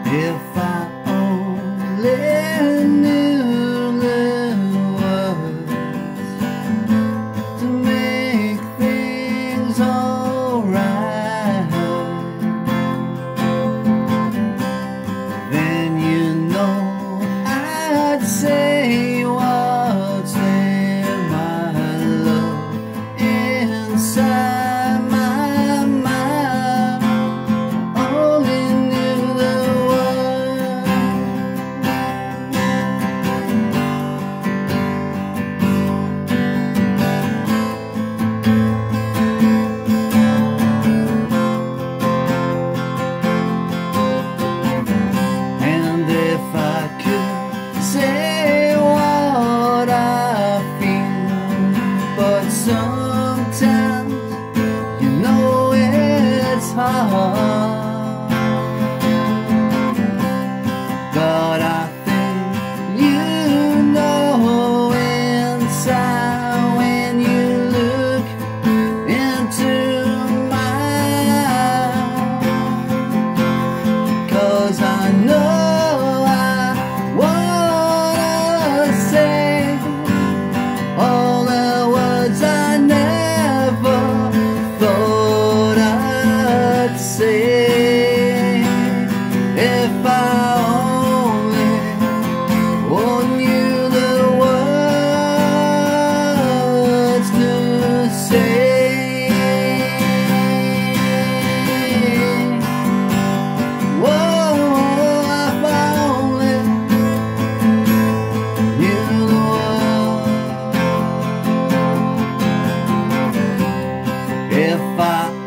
If I only knew the words to make things alright, then you know I'd say what's in my love inside my mind. Only knew the words. And if I could say what I feel, but sometimes you know it's hard. But I think you know inside when you look into my eyes, 'cause I know all the words I never thought I'd say. If I only knew the words to say. Whoa, if I only knew the words. If I